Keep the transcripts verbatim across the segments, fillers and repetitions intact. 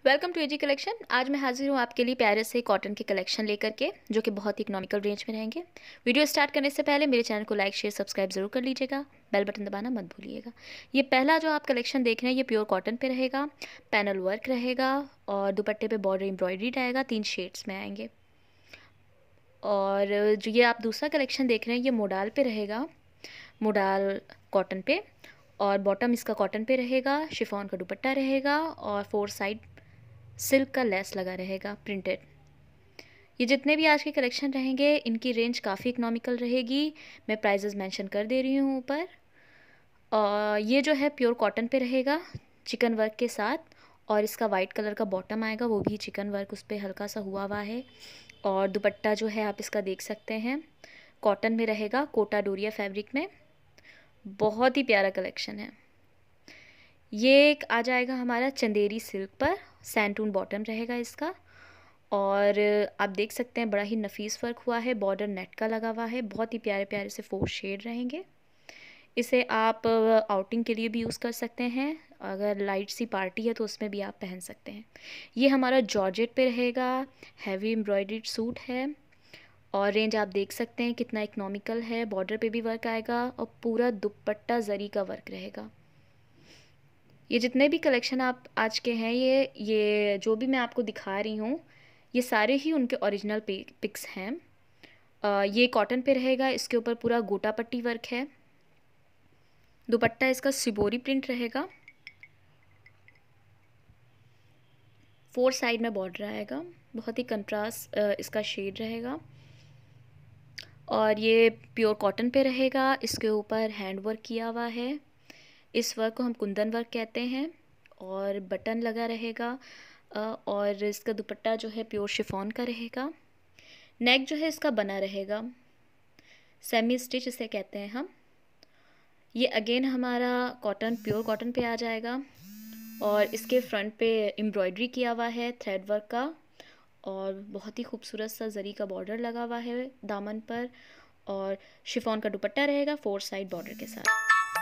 Welcome to AG collection. आज मैं हाजिर हूँ आपके लिए प्यारे से कॉटन के कलेक्शन लेकर के, जो कि बहुत ही इकोनॉमिकल रेंज में रहेंगे। वीडियो स्टार्ट करने से पहले मेरे चैनल को लाइक शेयर सब्सक्राइब जरूर कर लीजिएगा, बेल बटन दबाना मत भूलिएगा। ये पहला जो आप कलेक्शन देख रहे हैं ये प्योर कॉटन पे रहेगा, पैनल वर्क रहेगा और दुपट्टे पे बॉर्डर एम्ब्रॉयडरी आएगा, तीन शेड्स में आएंगे। और जो ये आप दूसरा कलेक्शन देख रहे हैं ये मोडाल पे रहेगा, मोडाल कॉटन पे, और बॉटम इसका कॉटन पे रहेगा, शिफॉन का दुपट्टा रहेगा और फोर साइड सिल्क का लेस लगा रहेगा प्रिंटेड। ये जितने भी आज के कलेक्शन रहेंगे इनकी रेंज काफ़ी इकोनॉमिकल रहेगी। मैं प्राइजेस मेंशन कर दे रही हूँ ऊपर। और ये जो है प्योर कॉटन पे रहेगा चिकन वर्क के साथ, और इसका वाइट कलर का बॉटम आएगा, वो भी चिकन वर्क उस पर हल्का सा हुआ हुआ है। और दुपट्टा जो है आप इसका देख सकते हैं कॉटन में रहेगा, कोटा डोरिया फैब्रिक में। बहुत ही प्यारा कलेक्शन है। ये एक आ जाएगा हमारा चंदेरी सिल्क पर, सैंटून बॉटम रहेगा इसका। और आप देख सकते हैं बड़ा ही नफीस वर्क हुआ है, बॉर्डर नेट का लगा हुआ है, बहुत ही प्यारे प्यारे से फोर शेड रहेंगे। इसे आप आउटिंग के लिए भी यूज़ कर सकते हैं, अगर लाइट सी पार्टी है तो उसमें भी आप पहन सकते हैं। ये हमारा जॉर्जेट पे रहेगा, हैवी एम्ब्रॉयडर्ड सूट है। और रेंज आप देख सकते हैं कितना इकोनॉमिकल है, बॉर्डर पे भी वर्क आएगा और पूरा दुपट्टा जरी का वर्क रहेगा। ये जितने भी कलेक्शन आप आज के हैं ये ये जो भी मैं आपको दिखा रही हूँ ये सारे ही उनके ओरिजिनल पिक्स हैं। आ, ये कॉटन पे रहेगा, इसके ऊपर पूरा गोटा पट्टी वर्क है। दुपट्टा इसका सिबोरी प्रिंट रहेगा, फोर साइड में बॉर्डर आएगा, बहुत ही कंट्रास्ट इसका शेड रहेगा। और ये प्योर कॉटन पे रहेगा, इसके ऊपर हैंड वर्क किया हुआ है, इस वर्क को हम कुंदन वर्क कहते हैं। और बटन लगा रहेगा, और इसका दुपट्टा जो है प्योर शिफॉन का रहेगा। नेक जो है इसका बना रहेगा, सेमी स्टिच इसे कहते हैं हम। ये अगेन हमारा कॉटन प्योर कॉटन पे आ जाएगा, और इसके फ्रंट पे एम्ब्रॉयडरी किया हुआ है थ्रेड वर्क का, और बहुत ही खूबसूरत सा जरी का बॉर्डर लगा हुआ है दामन पर। और शिफॉन का दुपट्टा रहेगा फोर साइड बॉर्डर के साथ।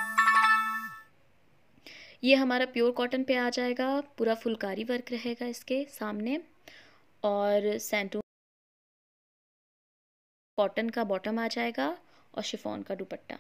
ये हमारा प्योर कॉटन पे आ जाएगा, पूरा फुलकारी वर्क रहेगा इसके सामने, और सैंटून कॉटन का बॉटम आ जाएगा और शिफॉन का दुपट्टा।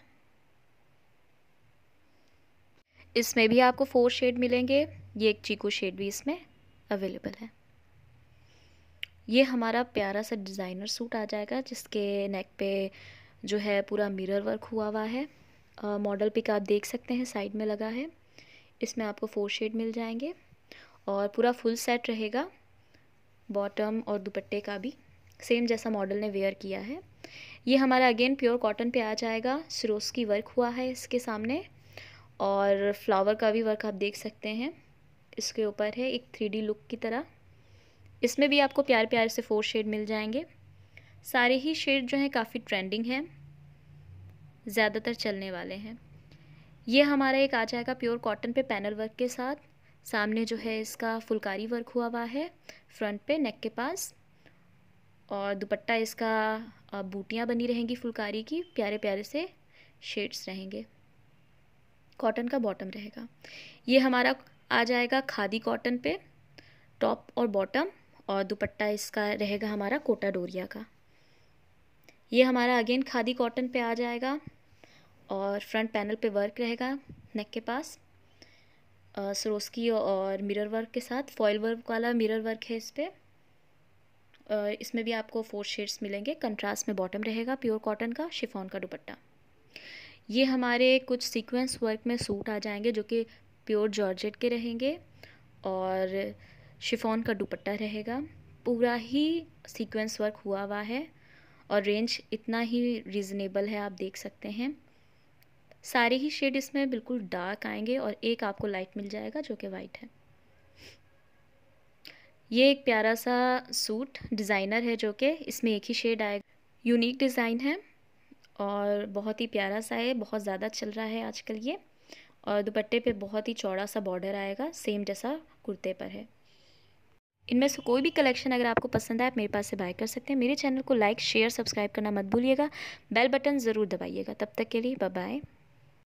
इसमें भी आपको फोर शेड मिलेंगे, ये एक चीकू शेड भी इसमें अवेलेबल है। ये हमारा प्यारा सा डिज़ाइनर सूट आ जाएगा, जिसके नेक पे जो है पूरा मिरर वर्क हुआ हुआ है। मॉडल पिक आप देख सकते हैं साइड में लगा है, इसमें आपको फोर शेड मिल जाएंगे। और पूरा फुल सेट रहेगा, बॉटम और दुपट्टे का भी सेम जैसा मॉडल ने वेयर किया है। ये हमारा अगेन प्योर कॉटन पे आ जाएगा, सिरोस्की वर्क हुआ है इसके सामने, और फ्लावर का भी वर्क आप देख सकते हैं इसके ऊपर है, एक थ्री डी लुक की तरह। इसमें भी आपको प्यारे प्यारे से फोर शेड मिल जाएंगे। सारे ही शेड जो हैं काफ़ी ट्रेंडिंग हैं, ज़्यादातर चलने वाले हैं। ये हमारा एक आ जाएगा प्योर कॉटन पे पैनल वर्क के साथ, सामने जो है इसका फुलकारी वर्क हुआ हुआ है फ्रंट पे नेक के पास, और दुपट्टा इसका बूटियाँ बनी रहेंगी फुलकारी की, प्यारे प्यारे से शेड्स रहेंगे। कॉटन का बॉटम रहेगा। ये हमारा आ जाएगा खादी कॉटन पे, टॉप और बॉटम, और दुपट्टा इसका रहेगा हमारा कोटा डोरिया का। ये हमारा अगेन खादी कॉटन पे आ जाएगा, और फ्रंट पैनल पे वर्क रहेगा नेक के पास, सरोस्की और मिरर वर्क के साथ, फॉयल वर्क वाला मिरर वर्क है इस पर। इसमें भी आपको फोर शेड्स मिलेंगे, कंट्रास्ट में बॉटम रहेगा प्योर कॉटन का, शिफॉन का दुपट्टा। ये हमारे कुछ सीक्वेंस वर्क में सूट आ जाएंगे जो कि प्योर जॉर्जेट के रहेंगे, और शिफॉन का दुपट्टा रहेगा, पूरा ही सीक्वेंस वर्क हुआ हुआ है। और रेंज इतना ही रीज़नेबल है, आप देख सकते हैं सारे ही शेड इसमें बिल्कुल डार्क आएंगे, और एक आपको लाइट मिल जाएगा जो कि वाइट है। ये एक प्यारा सा सूट डिज़ाइनर है, जो कि इसमें एक ही शेड आएगा, यूनिक डिज़ाइन है और बहुत ही प्यारा सा है, बहुत ज़्यादा चल रहा है आजकल ये। और दुपट्टे पे बहुत ही चौड़ा सा बॉर्डर आएगा, सेम जैसा कुर्ते पर है। इनमें से कोई भी कलेक्शन अगर आपको पसंद आए आप मेरे पास से बाय कर सकते हैं। मेरे चैनल को लाइक शेयर सब्सक्राइब करना मत भूलिएगा, बेल बटन ज़रूर दबाइएगा। तब तक के लिए बाय बाय।